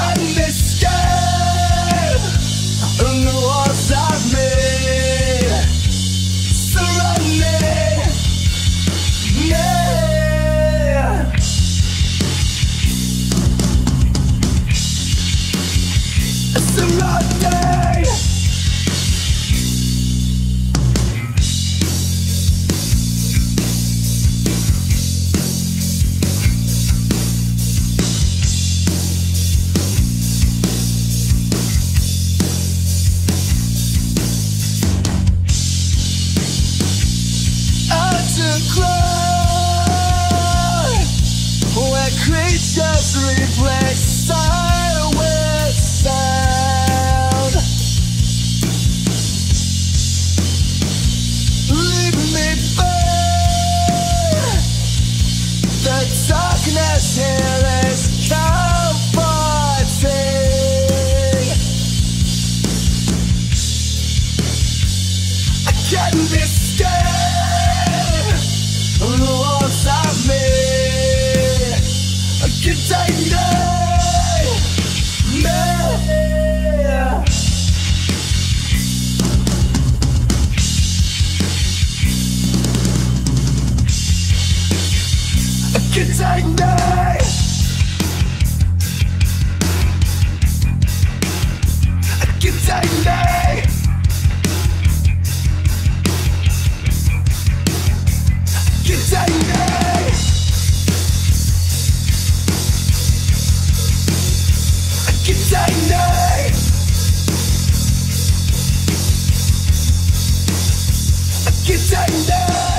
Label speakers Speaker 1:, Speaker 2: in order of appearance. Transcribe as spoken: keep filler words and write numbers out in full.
Speaker 1: can't escape the walls I've made, surrounding me, surrounding. Where creatures replace sound with sound, leave me be. The darkness here is comforting. I can't escape the walls I've made, containing me, contain me, contain me. Contain me. Contain me. Contain me.